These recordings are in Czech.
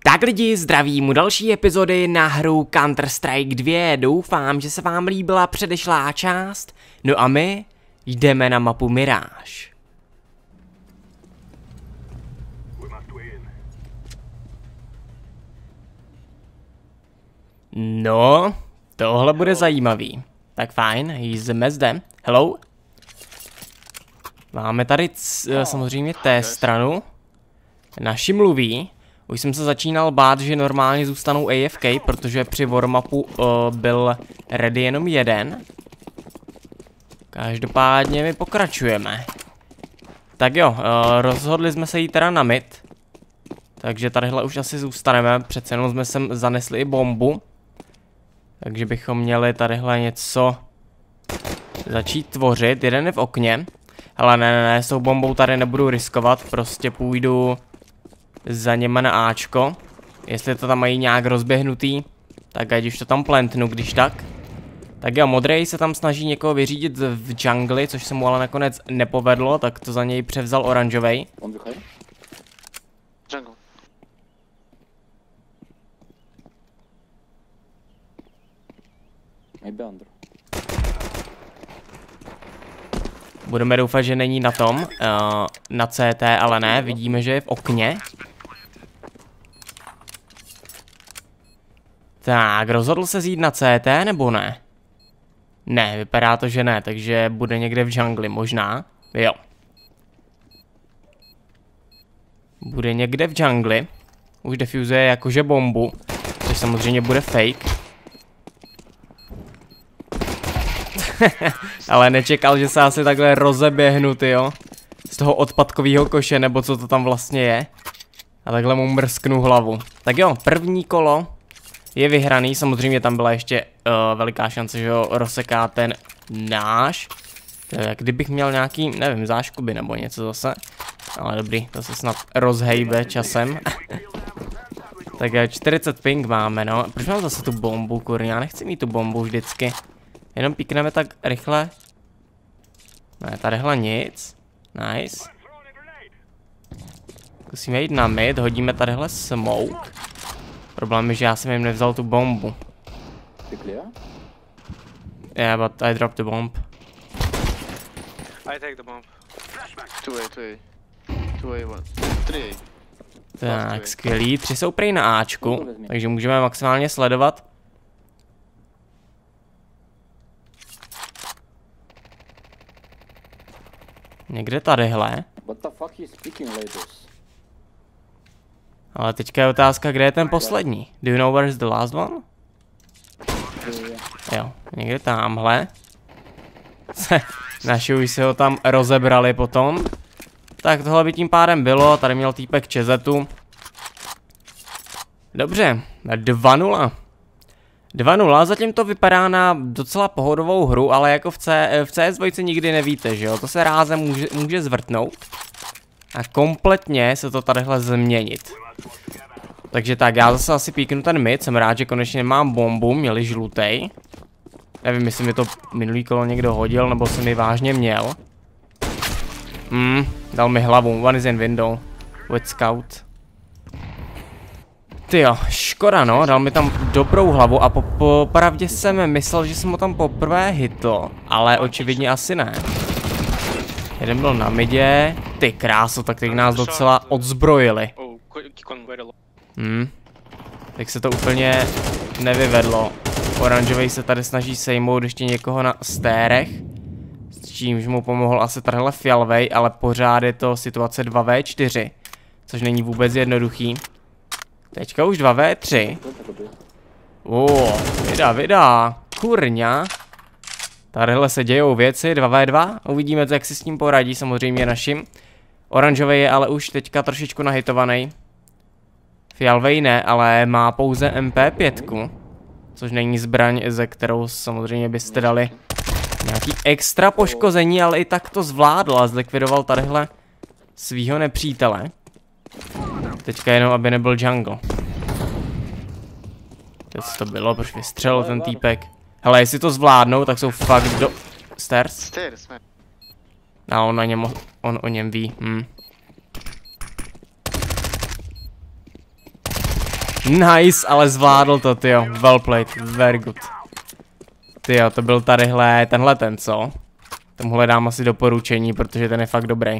Tak lidi, zdravím u další epizody na hru Counter-Strike 2, doufám, že se vám líbila předešlá část, no a my jdeme na mapu Mirage. No, tohle bude zajímavý. Tak fajn, jsme zde. Hello. Máme tady samozřejmě té stranu. Naši mluví. Už jsem se začínal bát, že normálně zůstanou AFK, protože při warmapu byl ready jenom jeden. Každopádně my pokračujeme. Tak jo, rozhodli jsme se jít teda na mid. Takže tadyhle už asi zůstaneme, přece jenom jsme sem zanesli i bombu. Takže bychom měli tadyhle něco začít tvořit. Jeden je v okně. Ale ne, s tou bombou tady nebudu riskovat, prostě půjdu za něma na Ačko. Jestli to tam mají nějak rozběhnutý, tak ať už to tam plantnu, když tak. Tak jo, modrej se tam snaží někoho vyřídit v džungli, což se mu ale nakonec nepovedlo, tak to za něj převzal oranžovej. Budeme doufat, že není na tom, na CT, ale ne, vidíme, že je v okně. Tak, rozhodl se jít na CT, nebo ne? Ne, vypadá to, že ne, takže bude někde v džungli, možná. Jo. Bude někde v džungli. Už defuzuje jakože bombu, což samozřejmě bude fake. Ale nečekal, že se asi takhle rozeběhnu, tyjo. Z toho odpadkového koše, nebo co to tam vlastně je. A takhle mu mrsknu hlavu. Tak jo, první kolo je vyhraný, samozřejmě tam byla ještě veliká šance, že ho rozseká ten náš. Kdybych měl nějaký, nevím, záškuby nebo něco zase. Ale dobrý, to se snad rozhejbe časem. Tak 40 ping máme, no. Proč mám zase tu bombu, kurňa? Já nechci mít tu bombu vždycky. Jenom píkneme tak rychle. Ne, tadyhle nic. Nice. Musíme jít na mid, hodíme tadyhle smoke. Problém je, že já jsem jim nevzal tu bombu. Yeah, but I dropped the bomb. I take the bomb. 2A, 1. 3A. Tak, skvělý. 3 jsou prej na Ačku, takže můžeme maximálně sledovat. Někde tadyhle. Ale teďka je otázka, kde je ten poslední. Do you know where is the last one? Jo, někde tamhle. Naši už se ho tam rozebrali potom. Tak tohle by tím pádem bylo, tady měl týpek Čezetu. Dobře, 2-0. 2-0, zatím to vypadá na docela pohodovou hru, ale jako v CS2 nikdy nevíte, že jo, to se rázem může zvrtnout a kompletně se to tadyhle změnit. Takže tak, já zase asi píknu ten mid, jsem rád, že konečně mám bombu, měli žlutej. Nevím, jestli mi to minulý kolo někdo hodil, nebo jsem mi vážně měl. Dal mi hlavu, one is in window, with scout. Tyjo, škoda no, dal mi tam dobrou hlavu a popravdě jsem myslel, že jsem ho tam poprvé hitl, ale očividně asi ne. Jeden byl na midě, ty kráso, tak teď nás docela odzbrojili. Tak se to úplně nevyvedlo. Oranžovej se tady snaží sejmout ještě někoho na stérech, s čímž mu pomohl asi tahle fialovej, ale pořád je to situace 2v4, což není vůbec jednoduchý. Teďka už 2v3. Vydá. Kurňa. Tadyhle se dějou věci, 2v2. Uvidíme, jak si s tím poradí samozřejmě našim. Oranžový je ale už teďka trošičku nahitovaný. Fialovej ne, ale má pouze MP5. Což není zbraň, ze kterou samozřejmě byste dali nějaký extra poškození, ale i tak to zvládl a zlikvidoval tadyhle svýho nepřítele. Teďka jenom, aby nebyl jungle. Co to bylo, proč vystřelil ten týpek? Hele, jestli to zvládnou, tak jsou fakt do... Stairs? A on o něm ví, Nice, ale zvládl to, tyjo. Well played, very good. Tyjo, to byl tadyhle, tenhle ten, co? Tomuhle dám asi doporučení, protože ten je fakt dobrý.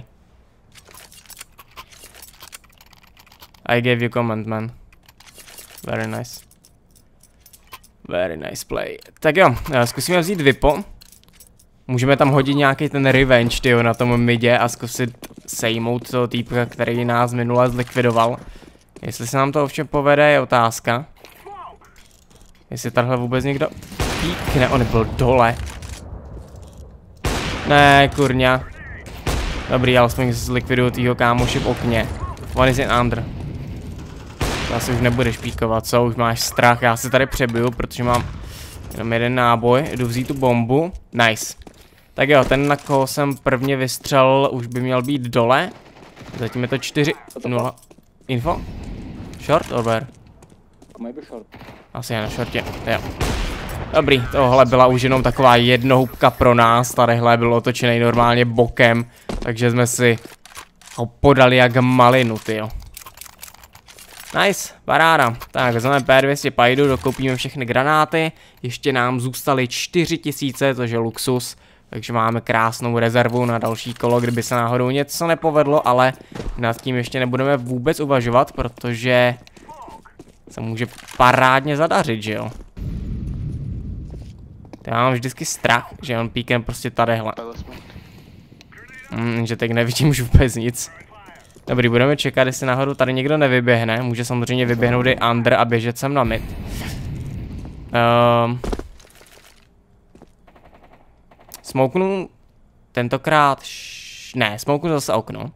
I gave you comment, man. Very nice. Very nice play. Tak jo, zkusíme vzít Vipo. Můžeme tam hodit nějaký ten revenge, tyjo, na tom midě a zkusit sejmout toho týpka, který nás minule zlikvidoval. Jestli se nám to ovšem povede, je otázka. Jestli tahle vůbec někdo píkne, on byl dole. Ne, kurňa. Dobrý, alespoň zlikviduju týho kámoše v okně. One is in under. Asi už nebudeš píkovat, co? Už máš strach, já se tady přebiju, protože mám jenom jeden náboj. Jdu vzít tu bombu. Nice. Tak jo, ten, na koho jsem prvně vystřelil, už by měl být dole. Zatím je to 4-0. Info? Short or where? Asi je na shortě, jo. Dobrý, tohle byla už jenom taková jednohubka pro nás. Tadyhle byl otočený normálně bokem, takže jsme si ho podali jak malinu, tyjo. Nice, paráda. Tak, vezmeme P200 pajdu, dokoupíme všechny granáty. Ještě nám zůstaly 4000, což je luxus. Takže máme krásnou rezervu na další kolo, kdyby se náhodou něco nepovedlo, ale nad tím ještě nebudeme vůbec uvažovat, protože se může parádně zadařit, že jo? Já mám vždycky strach, že on píkem prostě tadyhle. Že teď nevidím už vůbec nic. Dobrý, budeme čekat, jestli náhodou tady někdo nevyběhne. Může samozřejmě vyběhnout i under a běžet sem na mid. Smouknu tentokrát... Ne, smouknu zase okno.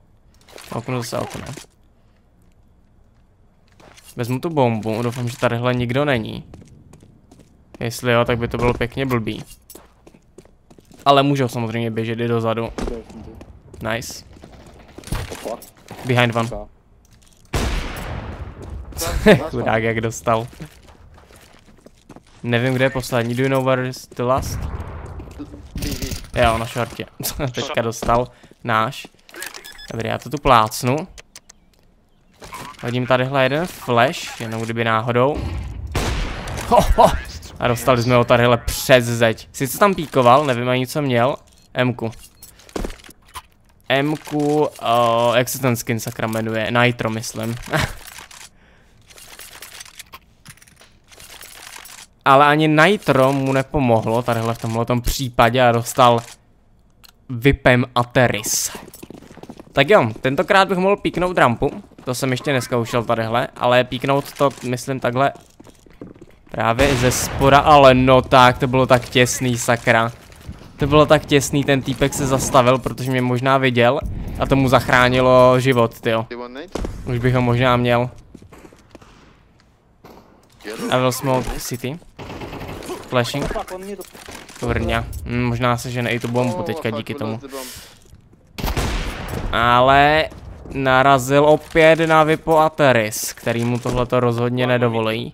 Vezmu tu bombu, doufám, že tadyhle nikdo není. Jestli jo, tak by to bylo pěkně blbý. Ale můžou samozřejmě běžet i dozadu. Nice. Behind one. Chudák, jak dostal. Nevím, kde je poslední. Do you know where is the last? Jo, na shortě. Teďka dostal náš. Dobrý, já to tu plácnu. Hodím tadyhle jeden flash, jenom kdyby náhodou. Ho. A dostali jsme ho tadyhle přes zeď. Sice tam píkoval, nevím ani co měl. M-ku, jak se ten skin sakra jmenuje? Nitro, myslím. Ale ani Nitro mu nepomohlo tadyhle v tomhletom případě a dostal Vipem Ateris. Tak jo, tentokrát bych mohl píknout rampu. To jsem ještě neskoušel tadyhle, ale píknout to, myslím, takhle právě ze spoda, ale no tak, to bylo tak těsný, sakra. To bylo tak těsný, ten týpek se zastavil, protože mě možná viděl a to mu zachránilo život, tyjo. Už bych ho možná měl. I will smoke city. Flashing. Kurňa. Možná se žene i tu bombu teďka díky tomu. Ale narazil opět na Vipo Ateris, který mu tohleto rozhodně nedovolí.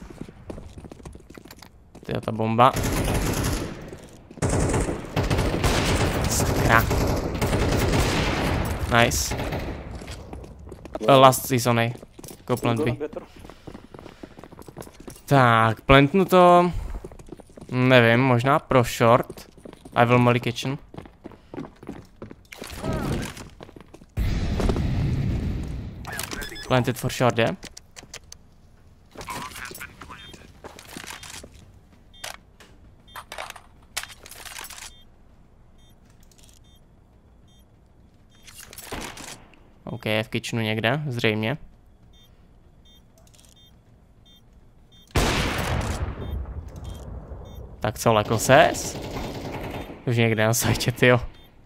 Tyjo, ta bomba. Sakra. Nice. Last season, go plant B. Tak, plantnu to. Nevím, možná pro short. I will molly kitchen. Planted for short, yeah? OK, je v kitchenu někde, zřejmě. Tak co, lekl ses? Už někde na sajtě, tyjo.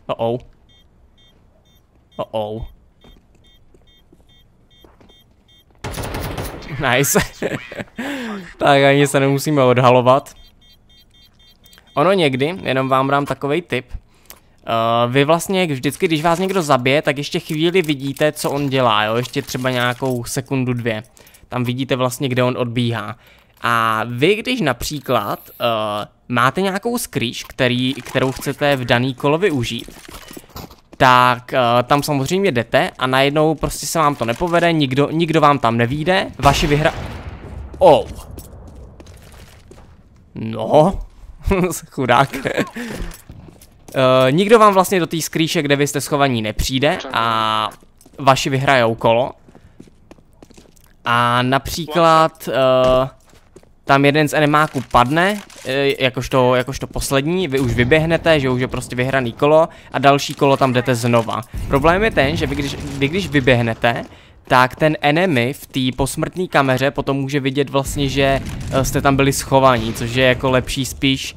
Nice. Tak ani se nemusíme odhalovat. Ono někdy, jenom vám dám takovej tip. Vy vlastně vždycky, když vás někdo zabije, tak ještě chvíli vidíte, co on dělá, jo? Ještě třeba nějakou sekundu, dvě. Tam vidíte vlastně, kde on odbíhá. A vy, když například máte nějakou skrýž, kterou chcete v daný kolo využít, tak tam samozřejmě jdete a najednou prostě se vám to nepovede, nikdo vám tam nevíde, Oh. No. Chudák. Nikdo vám vlastně do té skrýše, kde vy jste schovaní, nepřijde a vaši vyhrajou kolo. A například tam jeden z enemáků padne, jakožto poslední, vy už vyběhnete, že už je prostě vyhraný kolo a další kolo tam jdete znova. Problém je ten, že vy když vyběhnete, tak ten enemy v té posmrtné kameře potom může vidět vlastně, že jste tam byli schovaní, což je jako lepší spíš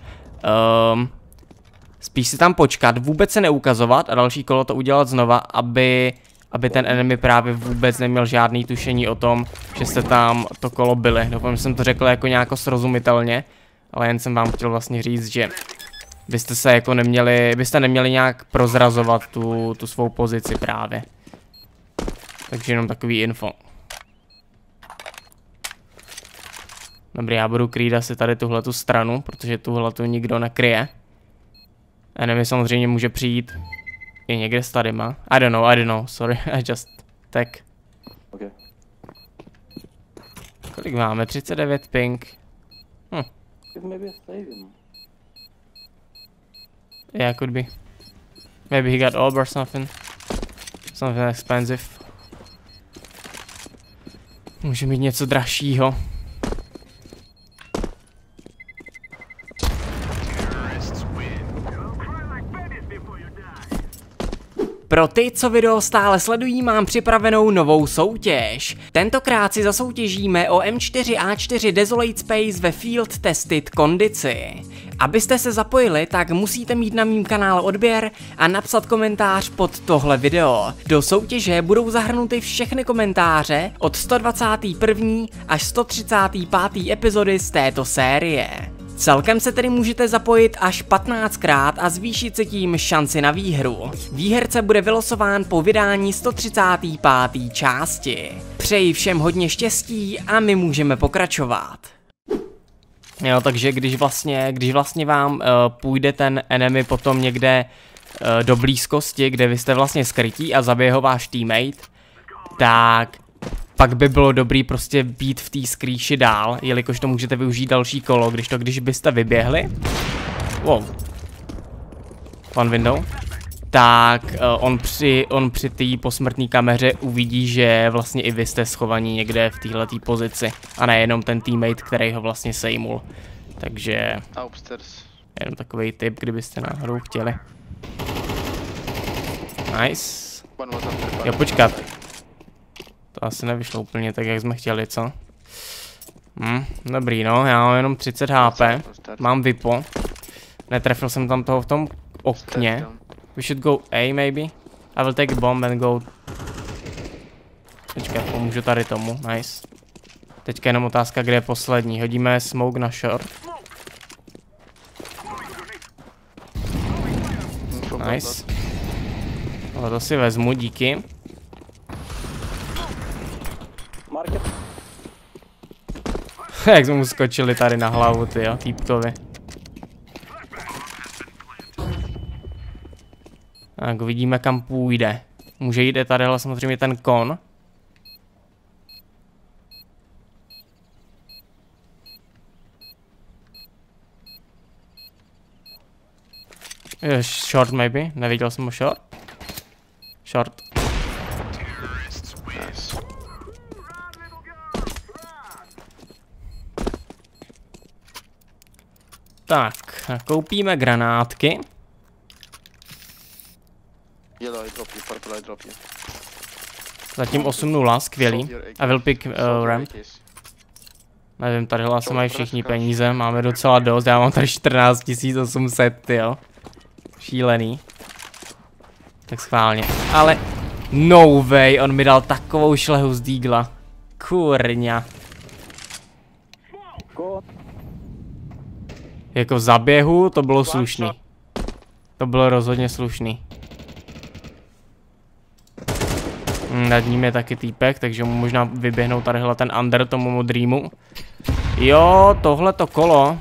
si tam počkat, vůbec se neukazovat a další kolo to udělat znova, aby ten enemy právě vůbec neměl žádný tušení o tom, že jste tam to kolo byli. Doufám, že jsem to řekl jako nějak srozumitelně, ale jen jsem vám chtěl vlastně říct, že byste se jako neměli nějak prozrazovat tu svou pozici právě. Takže jenom takový info. Dobrý, já budu krýt asi tady tuhletu stranu, protože tuhletu nikdo nekryje. Enemy samozřejmě může přijít i někde s tadyma. I don't know, sorry, I just tak. Okay. Kolik máme? 39 ping. Maybe I save him. Yeah, could be. Maybe he got orb or something. Something expensive. Může mít něco dražšího. Pro ty, co video stále sledují, mám připravenou novou soutěž. Tentokrát si zasoutěžíme o M4A4 Desolate Space ve Field Tested kondici. Abyste se zapojili, tak musíte mít na mým kanále odběr a napsat komentář pod tohle video. Do soutěže budou zahrnuty všechny komentáře od 121. až 135. epizody z této série. Celkem se tedy můžete zapojit až 15krát a zvýšit si tím šanci na výhru. Výherce bude vylosován po vydání 135. části. Přeji všem hodně štěstí a my můžeme pokračovat. Jo, takže když vlastně vám půjde ten enemy potom někde do blízkosti, kde vy jste vlastně skrytí a zabije ho váš teammate, tak pak by bylo dobrý prostě být v té skrýši dál, jelikož to můžete využít další kolo, když byste vyběhli. Wow. One window. Tak on při té posmrtné kameře uvidí, že vlastně i vy jste schovaní někde v téhletý pozici. A nejenom ten teammate, který ho vlastně sejmul. Takže jenom takový tip, kdybyste náhodou chtěli. Nice. Jo, počkat. To asi nevyšlo úplně tak, jak jsme chtěli, co? Dobrý, no, já mám jenom 30 HP. Mám vypo. Netrefil jsem tam toho v tom okně. We should go A, maybe. I will take a bomb and go. Počkej, pomůžu tady tomu, nice. Teďka jenom otázka, kde je poslední. Hodíme smoke na short. Nice. Ale to si vezmu, díky. Jak jsme mu skočili tady na hlavu, tyjo, týpkovi. Tak vidíme, kam půjde. Může jít tadyhle samozřejmě ten kon. Short maybe, neviděl jsem ho short. Short. Tak, koupíme granátky. Zatím 8-0, skvělý. I will pick ramp. Nevím, tadyhle asi mají všichni peníze, máme docela dost, já mám tady 14 800, jo. Šílený. Tak schválně. Ale no way, on mi dal takovou šlehu z dígla. Kurňa. Jako v zaběhu to bylo slušný. To bylo rozhodně slušný. Nad ním je taky týpek, takže mu možná vyběhnou tadyhle ten under tomu modrýmu. Jo, tohleto kolo.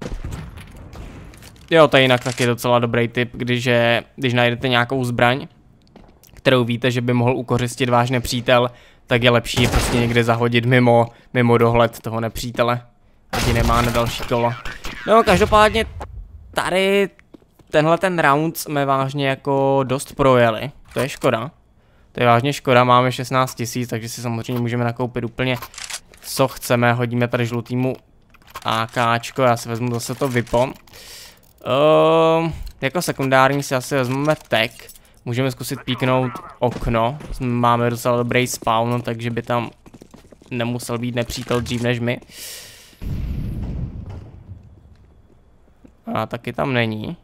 Jo, to je jinak taky docela dobrý tip, když najdete nějakou zbraň, kterou víte, že by mohl ukořistit váš nepřítel, tak je lepší je prostě někde zahodit mimo dohled toho nepřítele. Ať nemá na další kolo. No, každopádně tady tenhle ten round jsme vážně jako dost projeli. To je škoda. To je vážně škoda, máme 16 000, takže si samozřejmě můžeme nakoupit úplně co chceme. Hodíme tady žlutýmu AKčko, já si vezmu zase to Vipo. Jako sekundární si asi vezmeme tech. Můžeme zkusit píknout okno. Máme docela dobrý spawn, takže by tam nemusel být nepřítel dřív než my. A taky tam není.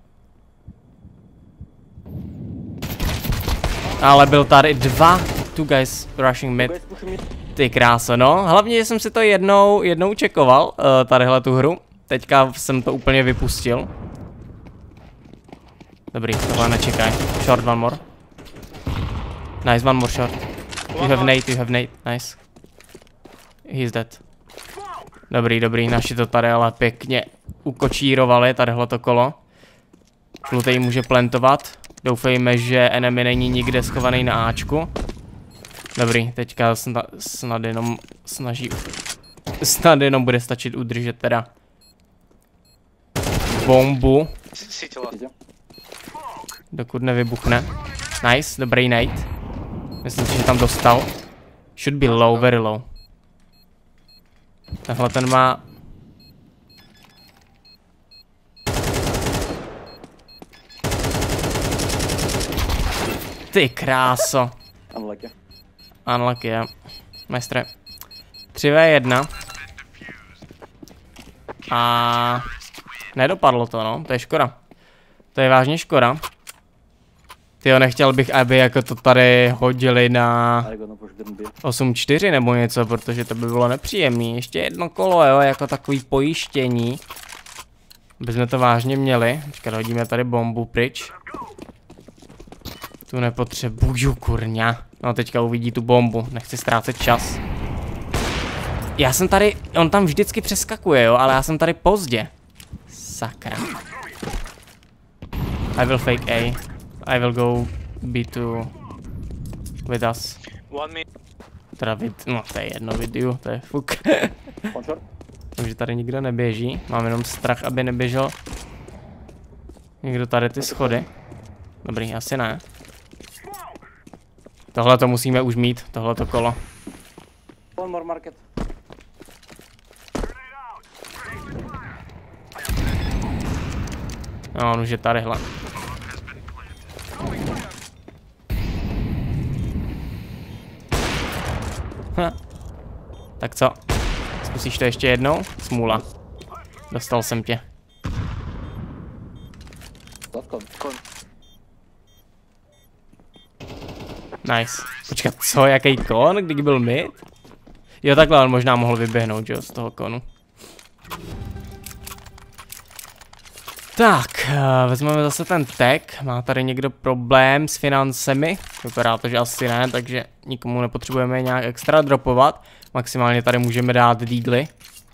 Ale byl tady two guys rushing mid. Ty kráso, no. Hlavně, že jsem si to jednou čekoval, tadyhle tu hru. Teďka jsem to úplně vypustil. Dobrý, tohle nečekaj. Short, one more. Nice, one more short. You have nade, nice. He's dead. Dobrý, naši to tady ale pěkně ukočírovali, tadyhle to kolo. Žlutej může plantovat. Doufejme, že enemy není nikde schovaný na Ačku. Dobrý, teďka snad jenom bude stačit udržet teda bombu. Dokud nevybuchne. Nice, dobrý nade. Myslím si, že tam dostal. Should be low, very low. Tahle ten má... Ty kráso. Unlucky, jo. Majstre. 3v1. A... nedopadlo to, no. To je škoda. To je vážně škoda. Tyjo, nechtěl bych, aby jako to tady hodili na 8-4 nebo něco, protože to by bylo nepříjemný. Ještě jedno kolo, jo, jako takový pojištění. Aby jsme to vážně měli. Počkat, hodíme tady bombu pryč. Tu nepotřebuju, kurňa. No, teďka uvidí tu bombu, nechci ztrácet čas. Já jsem tady, on tam vždycky přeskakuje, jo, ale já jsem tady pozdě. Sakra. I will fake A. I will go B2 with us. Teda no to je jedno video, to je fuk. Takže tady nikdo neběží, mám jenom strach, aby neběžel někdo tady ty schody. Dobrý, asi ne. Tohle to musíme už mít, tohleto kolo. No, on už je tadyhle. Tak co? Zkusíš to ještě jednou? Smůla. Dostal jsem tě. Nice. Počkat, co? Jaký kon? Kdy byl mid? Jo, takhle on možná mohl vyběhnout, jo, z toho konu. Tak, vezmeme zase ten tag. Má tady někdo problém s financemi? Vypadá to, že asi ne, takže nikomu nepotřebujeme nějak extra dropovat. Maximálně tady můžeme dát deagly.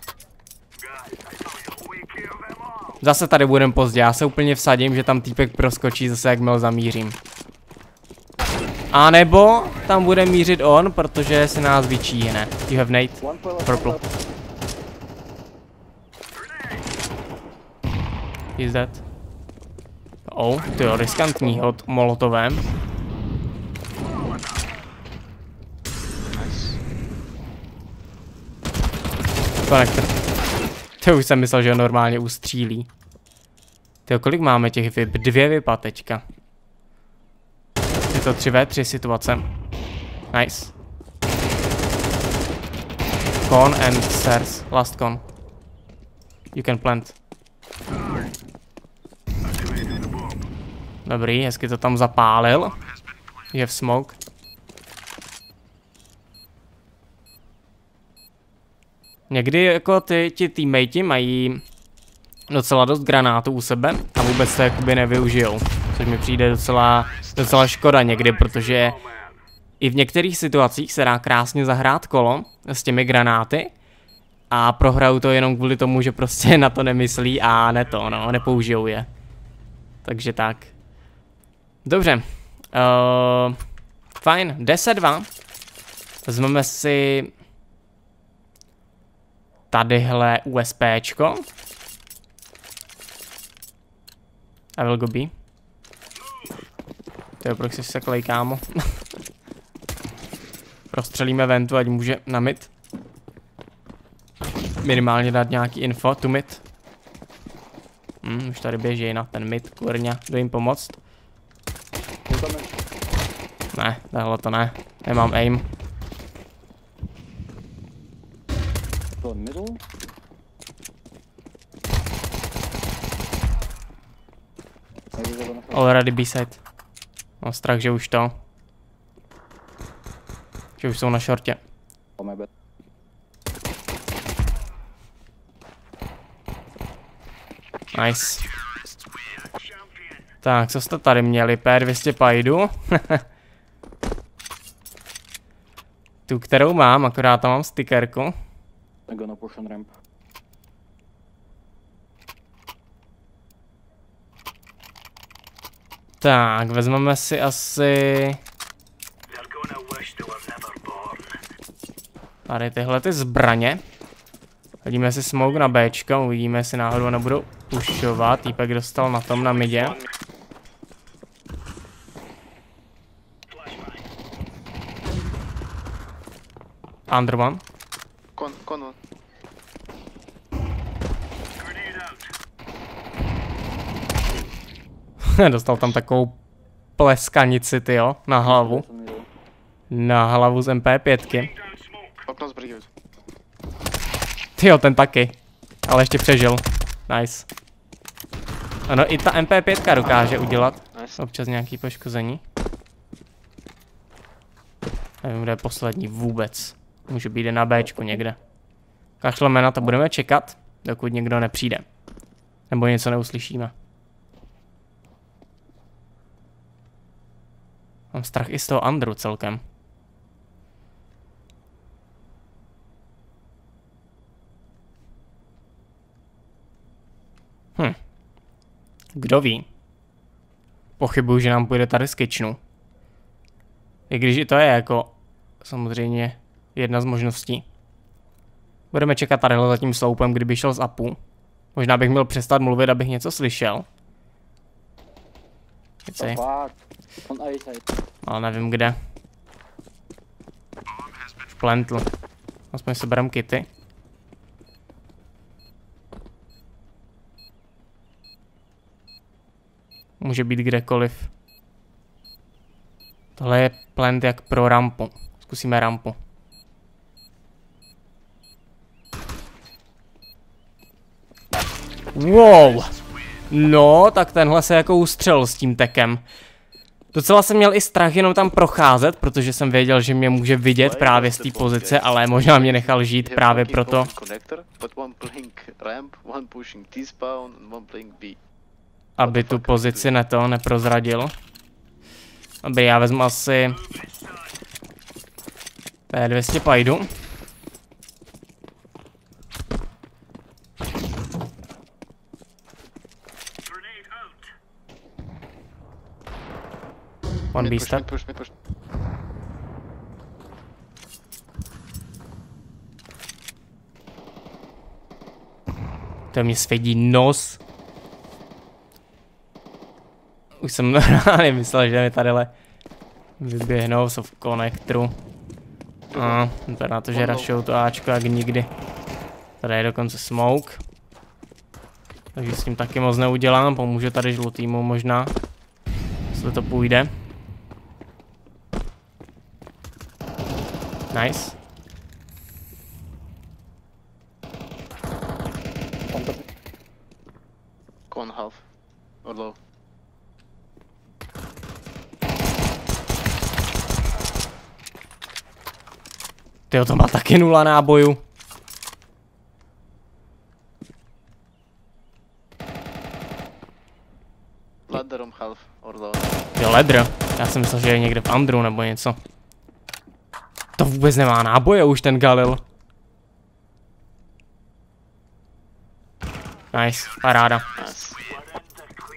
Zase tady budeme pozdě, já se úplně vsadím, že tam týpek proskočí zase, jakmile zamířím. A nebo tam bude mířit on, protože se nás vyčíhne. You have nade. Purple. He's dead. Oh, tyjo, riskantní hod molotovem. Konektor. To už jsem myslel, že ho normálně ustřílí. Tyjo, kolik máme těch vyp? 2 vypa teďka. Je to 3v3 situace. Nice. Con and stairs. Last con. You can plant. Dobrý, hezky to tam zapálil. Je v smoke. Někdy jako ti teammatey mají docela dost granátů u sebe a vůbec to jakoby nevyužijou. Což mi přijde docela škoda někdy, protože i v některých situacích se dá krásně zahrát kolo s těmi granáty a prohrajou to jenom kvůli tomu, že prostě na to nemyslí a nepoužijou je. Takže tak. Dobře. Fajn, 10-2. Vezmeme si tadyhle USPčko. I will go B. To je proč si se klej, kámo. Prostřelíme ventu, ať může na mid. Minimálně dát nějaký info tu mid. Už tady běží na ten mid, kurňa. Jdu jim pomoct. Ne, tohle to ne. Nemám aim. Already B-side. Mám strach, že už to. Že už jsou na šortě. Nice. Tak, co jste tady měli? P200 pajdu. Tu, kterou mám, akorát tam mám stickerku. Tak, vezmeme si asi... Tady tyhle ty zbraně. Hodíme si smoke na Bčko, uvidíme, jestli náhodou nebudou pushovat. Týpek dostal na tom na midě. Under one. Con. Dostal tam takovou pleskanici, tyjo, na hlavu. Na hlavu z MP5. Okno zbrývat. Tyjo, ten taky. Ale ještě přežil. Nice. Ano, i ta MP5 dokáže udělat občas nějaký poškození. Nevím, kde je poslední vůbec. Může být na Bčku někde. Kašleme na to, budeme čekat, dokud někdo nepřijde. Nebo něco neuslyšíme. Mám strach i z toho Andru celkem. Kdo ví? Pochybuju, že nám půjde tady z kitchenu. I když i to je jako samozřejmě jedna z možností. Budeme čekat tadyhle za tím sloupem, kdyby šel z upu. Možná bych měl přestat mluvit, abych něco slyšel. Ale nevím kde. Plantl. Aspoň si berem kity. Může být kdekoliv. Tohle je plant jak pro rampu. Zkusíme rampu. Wow! No, tak tenhle se jako ustřelil s tím tekem. Docela jsem měl i strach jenom tam procházet, protože jsem věděl, že mě může vidět právě z té pozice, ale možná mě nechal žít právě proto. Aby tu pozici neprozradil. Aby já vezmu asi P200 pajdu. One B step. To mě svědí nos. Už jsem normálně myslel, že mi tadyhle vyběhnou v konektoru. To na to, že rushou to Ačko jak nikdy. Tady je dokonce smoke. Takže s tím taky moc neudělám, pomůže tady žlutýmu možná. Jestli to půjde. Nice. Con half. Or low. Tyjo, to má taky 0 nábojů. Ladder half or low. Jo, ladder. Já jsem myslel, že je někde v Andru nebo něco. To vůbec nemá náboje už ten Galil. Nice, paráda.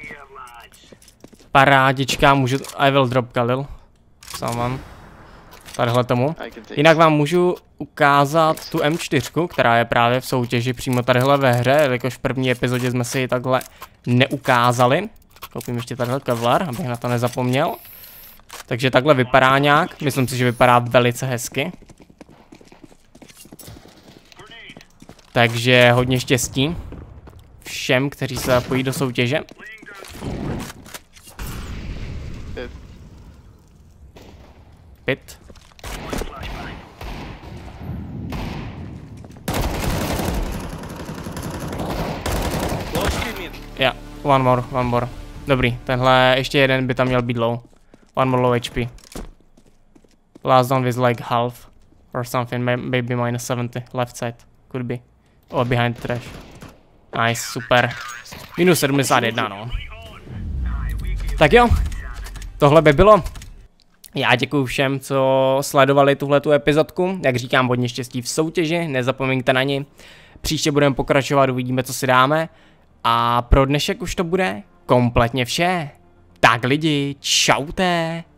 Parádička, můžu... I will drop Galil. Someone. Tadyhle tomu. I can take. Jinak vám můžu ukázat tu M4, která je právě v soutěži přímo tadyhle ve hře, jelikož v první epizodě jsme si ji takhle neukázali. Koupím ještě tadyhle Kevlar, abych na to nezapomněl. Takže takhle vypadá nějak, myslím si, že vypadá velice hezky. Takže hodně štěstí všem, kteří se zapojí do soutěže. Pit. Yeah, one more. Dobrý, tenhle ještě jeden by tam měl být low. One more low HP. Last one with like half or something, maybe minus 70, left side, could be. Or behind trash. Nice, super. Minus 71, no. Tak jo, tohle by bylo. Já děkuji všem, co sledovali tuhletu epizodku. Jak říkám, hodně štěstí v soutěži, nezapomeňte na ni. Příště budeme pokračovat, uvidíme, co si dáme. A pro dnešek už to bude kompletně vše. Tak lidi, čaute.